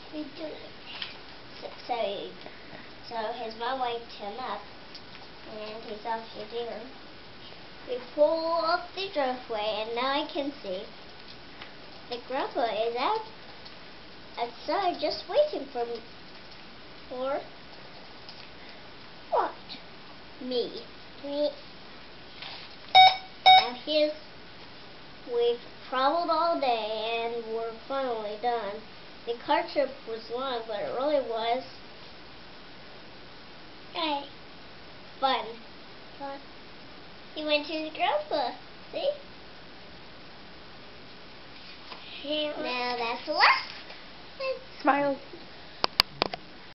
We do it. So his mom waked him up, and he's off to dinner. We pull up the driveway, and now I can see that Grandpa is outside just waiting for me. For what? Me. Now we've traveled all day, and we're finally done. The car trip was long, but it really was fun. He went to his grandpa. See? Now that's the last. Smile.